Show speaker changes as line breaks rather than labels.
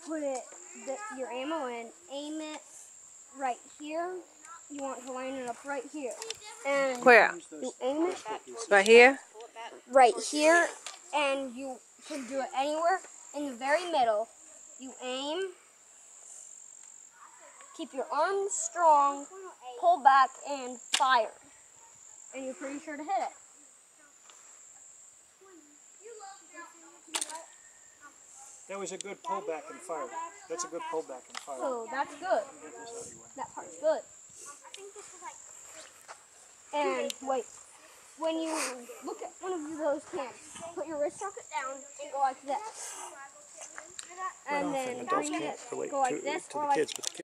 put your ammo in, aim it right here. You want to line it up right here. And
where?
you aim it
Right here?
right here, and you can do it anywhere. In the very middle, you aim, keep your arms strong, pull back, and fire. And you're pretty sure to hit it.
That was a good pullback and fire. That's a good pullback and fire.
So that's good. That part's good. And wait, when you look at one of those cans, put your wrist socket down and go like this. And then bring it, go like this, or like